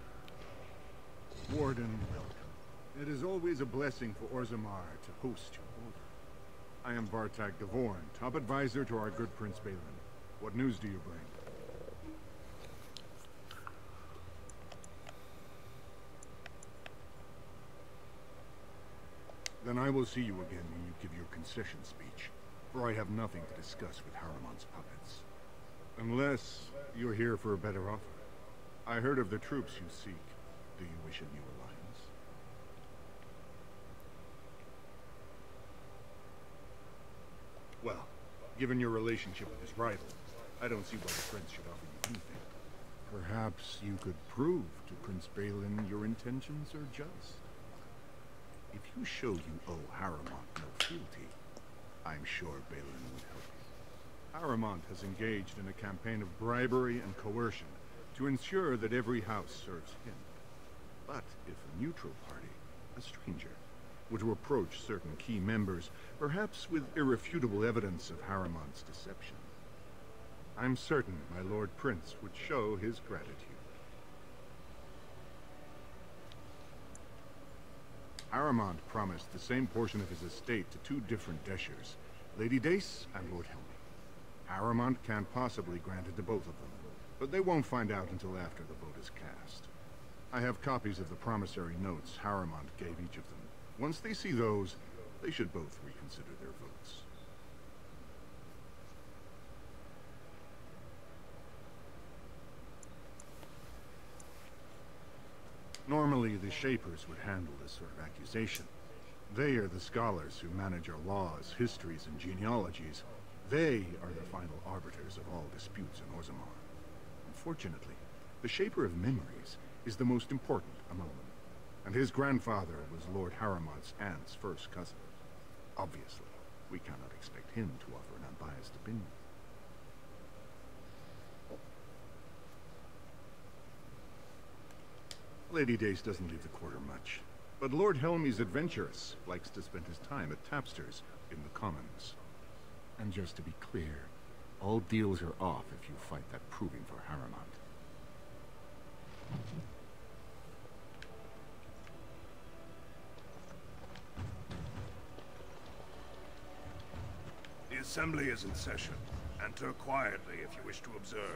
Warden, welcome. It is always a blessing for Orzammar to host your order. I am Vartak Gavorn, top advisor to our good Prince Balin. What news do you bring? Then I will see you again when you give your concession speech, for I have nothing to discuss with Harriman's puppets. Unless you're here for a better offer. I heard of the troops you seek. Do you wish a new alliance? Well, given your relationship with his rival, I don't see why the prince should offer you anything. Perhaps you could prove to Prince Balin your intentions are just. If you show you owe Harrimont no fealty, I'm sure Balin would help you. Harrimont has engaged in a campaign of bribery and coercion to ensure that every house serves him. But if a neutral party, a stranger, were to approach certain key members, perhaps with irrefutable evidence of Harrimont's deception, I'm certain my Lord Prince would show his gratitude. Harrimont promised the same portion of his estate to two different Deshers, Lady Dace and Lord Helmy. Harrimont can't possibly grant it to both of them, but they won't find out until after the vote is cast. I have copies of the promissory notes Harrimont gave each of them. Once they see those, they should both reconsider their votes. Normally, the Shapers would handle this sort of accusation. They are the scholars who manage our laws, histories, and genealogies. They are the final arbiters of all disputes in Orzammar. Unfortunately, the Shaper of Memories is the most important among them, and his grandfather was Lord Harrimont's aunt's first cousin. Obviously, we cannot expect him to offer an unbiased opinion. Lady Dace doesn't leave the quarter much, but Lord Helmy's adventurous, likes to spend his time at Tapster's in the Commons. And just to be clear, all deals are off if you fight that proving for Harrimont. The assembly is in session. Enter quietly if you wish to observe.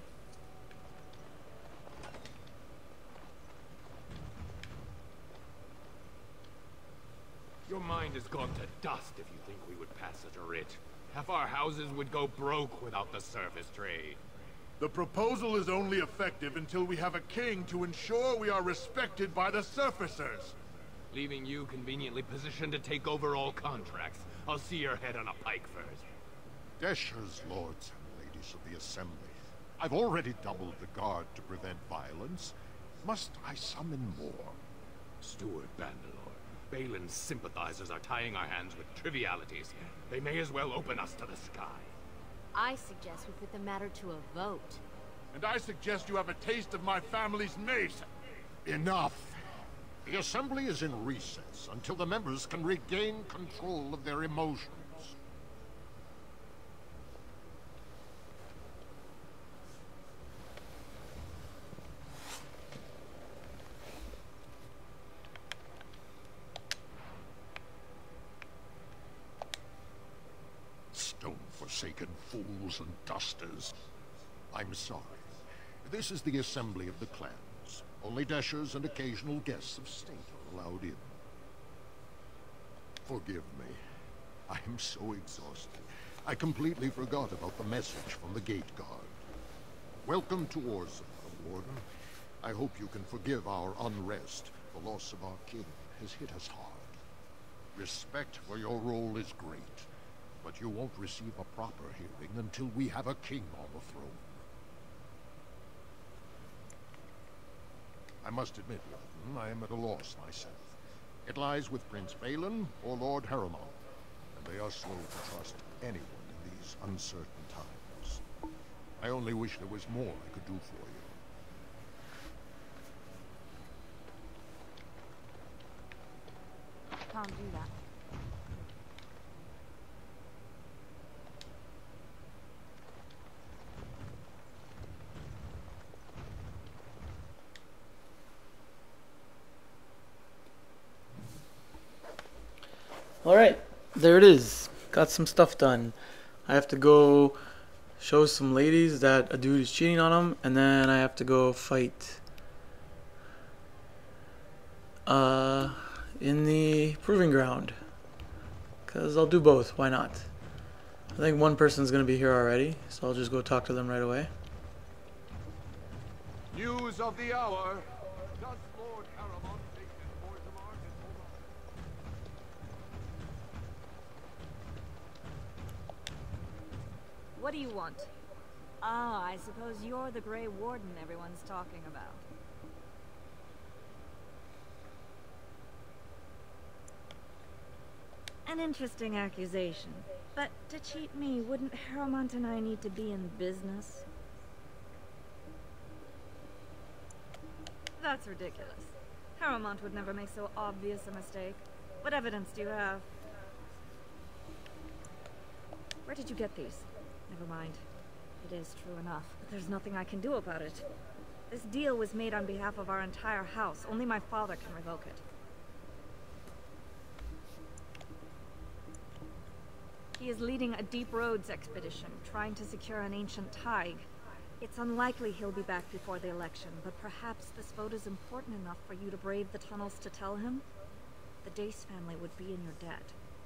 Your mind has gone to dust if you think we would pass such a writ. Half our houses would go broke without the service trade. The proposal is only effective until we have a king to ensure we are respected by the surfacers. Leaving you conveniently positioned to take over all contracts. I'll see your head on a pike first. Deshers, lords and ladies of the assembly. I've already doubled the guard to prevent violence. Must I summon more? Steward Bandalore, Balin's sympathizers are tying our hands with trivialities. They may as well open us to the sky. I suggest we put the matter to a vote. And I suggest you have a taste of my family's mace. Enough! The assembly is in recess until the members can regain control of their emotions. Stone-forsaken fools and dusters. I'm sorry. This is the assembly of the clans. Only Deshers and occasional guests of state are allowed in. Forgive me. I am so exhausted. I completely forgot about the message from the gate guard. Welcome to Orzammar, Warden. I hope you can forgive our unrest. The loss of our king has hit us hard. Respect for your role is great, but you won't receive a proper hearing until we have a king on the throne. I must admit, Warden, I am at a loss myself. It lies with Prince Balin or Lord Harriman, and they are slow to trust anyone in these uncertain times. I only wish there was more I could do for you. Can't do that. Alright, there it is. Got some stuff done. I have to go show some ladies that a dude is cheating on them, and then I have to go fight in the proving ground. Because I'll do both, why not? I think one person's going to be here already, so I'll just go talk to them right away. News of the hour. Does Lord Harriman think that Orzammar can hold on? What do you want? Ah, I suppose you're the Grey Warden everyone's talking about. An interesting accusation. But to cheat me, wouldn't Harriman and I need to be in business? That's ridiculous. Harriman would never make so obvious a mistake. What evidence do you have? Where did you get these? Never mind. It is true enough, but there's nothing I can do about it. This deal was made on behalf of our entire house. Only my father can revoke it. He is leading a deep roads expedition, trying to secure an ancient thaig. It's unlikely he'll be back before the election, but perhaps this vote is important enough for you to brave the tunnels to tell him? The Dace family would be in your debt.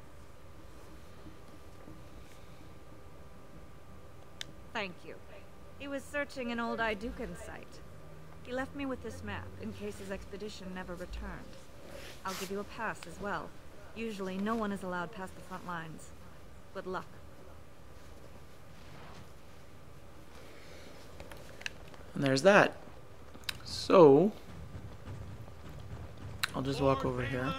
Thank you. He was searching an old Idukan site. He left me with this map, in case his expedition never returned. I'll give you a pass as well. Usually, no one is allowed past the front lines. Good luck. And there's that. So, I'll just walk over here.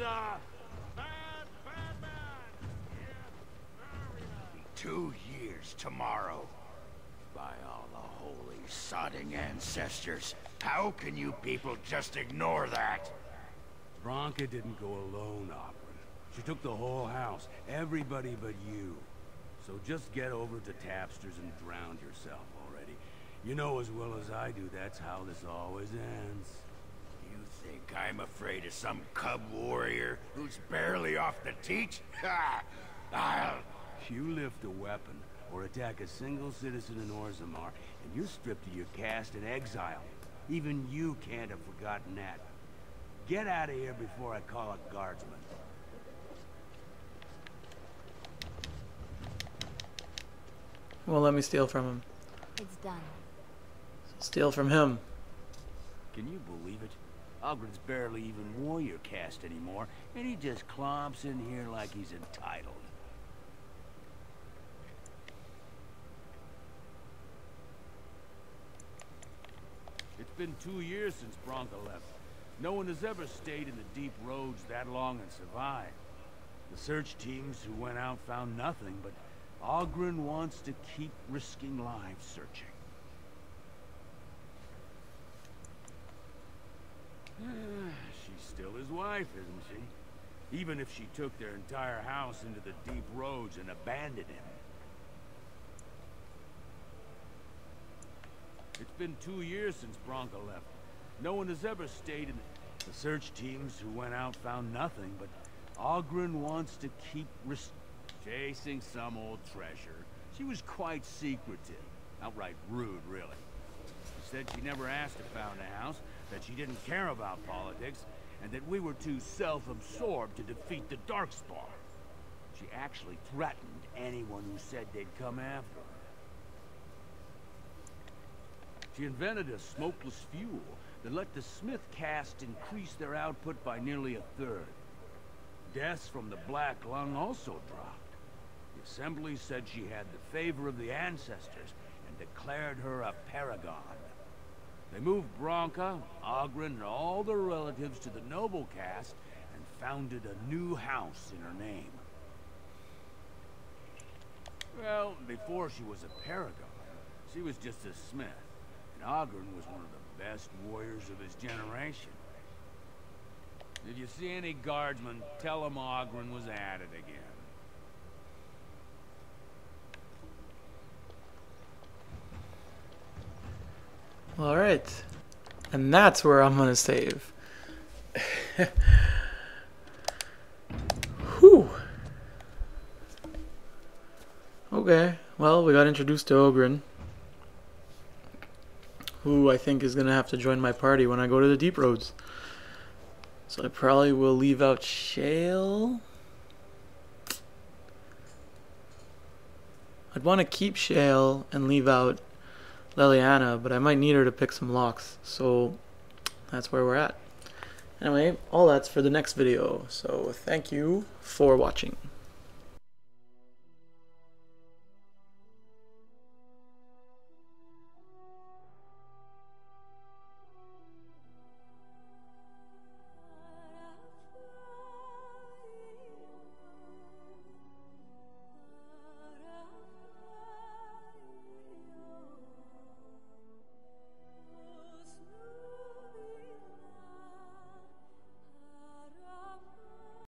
2 years tomorrow. By all the holy sodding ancestors, how can you people just ignore that? Bronca didn't go alone, Opera. She took the whole house, everybody but you. So just get over to Tapster's and drown yourself already. You know as well as I do that's how this always ends. You think I'm afraid of some cub warrior who's barely off the teat? Ha! You lift a weapon or attack a single citizen in Orzammar, and you're stripped of your caste and exile. Even you can't have forgotten that. Get out of here before I call a guardsman. Well, let me steal from him. It's done. Steal from him. Can you believe it? Ogren's barely even warrior caste anymore, and he just clomps in here like he's entitled. It's been 2 years since Bronca left. No one has ever stayed in the deep roads that long and survived. The search teams who went out found nothing, but Ogren wants to keep risking lives searching. She's still his wife, isn't she? Even if she took their entire house into the deep roads and abandoned him. It's been 2 years since Bronca left. No one has ever stayed in the search teams who went out found nothing, but Ogren wants to keep chasing some old treasure. She was quite secretive. Outright rude, really. She said she never asked to found a house, that she didn't care about politics, and that we were too self-absorbed to defeat the Darkspawn. She actually threatened anyone who said they'd come after her. She invented a smokeless fuel that let the Smith caste increase their output by nearly 1/3. deaths from the Black Lung also dropped. The Assembly said she had the favor of the ancestors and declared her a paragon. They moved Bronca, Ogren, and all their relatives to the noble caste and founded a new house in her name. Well, before she was a paragon, she was just a smith, and Ogren was one of the best warriors of his generation. If you see any guardsmen, tell them Ogren was at it again. Alright. And that's where I'm gonna save. Whew. Okay, well, we got introduced to Ogren, who I think is gonna have to join my party when I go to the Deep Roads. So I probably will leave out Shale. I'd want to keep Shale and leave out Leliana, but I might need her to pick some locks, so that's where we're at. Anyway, all that's for the next video, so thank you for watching.